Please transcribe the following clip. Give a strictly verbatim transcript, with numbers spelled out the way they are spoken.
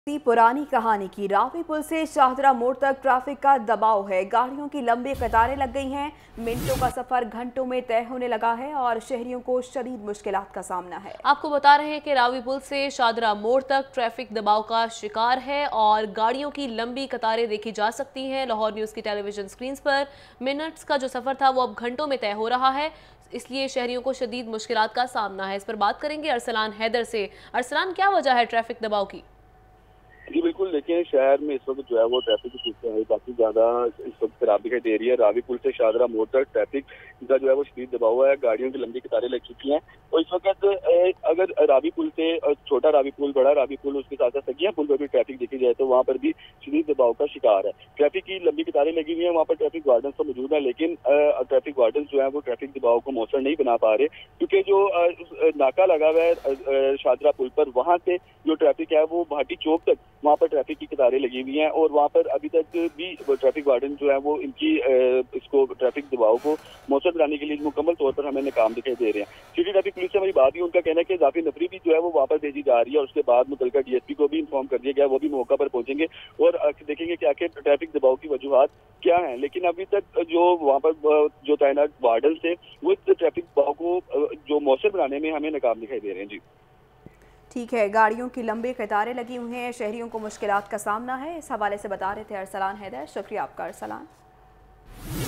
इसी पुरानी कहानी की रावी पुल से शाहदरा मोड़ तक ट्रैफिक का दबाव है। गाड़ियों की लंबी कतारें लग गई हैं। मिनटों का सफर घंटों में तय होने लगा है और शहरियों को शदीद मुश्किलात का सामना है। आपको बता रहे हैं कि रावी पुल से शाहदरा मोड़ तक ट्रैफिक दबाव का शिकार है और गाड़ियों की लंबी कतारें देखी जा सकती हैं। लाहौर न्यूज़ की टेलीविजन स्क्रीन पर मिनट्स का जो सफर था वो अब घंटों में तय हो रहा है, इसलिए शहरियों को शदीद मुश्किलात का सामना है। इस पर बात करेंगे अरसलान हैदर से। अरसलान, क्या वजह है ट्रैफिक दबाव की? जी बिल्कुल, देखिए शहर में इस वक्त जो है वो ट्रैफिक की सूरत है काफी ज्यादा इस वक्त खराब दिखाई दे रही है। रावी पुल से शाहदरा मोड़ तक ट्रैफिक का जो है वो शदीद दबाव हुआ है। गाड़ियों की लंबी कतारें लग चुकी हैं और इस वक्त अगर रावी पुल से छोटा रावी पुल, बड़ा रावी पुल, उसके साथ साथ सगिया पुल पर भी ट्रैफिक देखी जाए तो वहाँ पर भी शदीद दबाव का शिकार है। ट्रैफिक की लंबी कतारें लगी हुई है, वहाँ पर ट्रैफिक वार्डन तो मौजूद है, लेकिन ट्रैफिक वार्डन जो है वो ट्रैफिक दबाव को मौसर नहीं बना पा रहे, क्योंकि जो नाका लगा हुआ है शाहदरा पुल पर, वहाँ से जो ट्रैफिक है वो भाटी चौक तक वहाँ पर ट्रैफिक की कतारें लगी हुई हैं और वहाँ पर अभी तक भी ट्रैफिक वार्डन जो है वो इनकी इसको ट्रैफिक दबाव को मौसर बनाने के लिए मुकम्मल तौर पर हमें नाकाम दिखाई दे रहे हैं। सिटी ट्रैफिक पुलिस से हमारी बात हुई, उनका कहना है कि इजाफी नफरी भी जो है वो वापस भेजी जा रही है और उसके बाद मुतलका डीएसपी को भी इन्फॉर्म कर दिया गया, वो भी मौका पर पहुंचेंगे और देखेंगे कि आखिर ट्रैफिक दबाव की वजूहत क्या है। लेकिन अभी तक जो वहाँ पर जो तैनात वार्डन थे वो इस ट्रैफिक दबाव को जो मौसर बनाने में हमें नाकाम दिखाई दे रहे हैं। जी ठीक है, गाड़ियों की लंबी कतारें लगी हुई हैं, शहरियों को मुश्किलात का सामना है। इस हवाले से बता रहे थे अरसलान हैदर। शुक्रिया आपका अरसलान।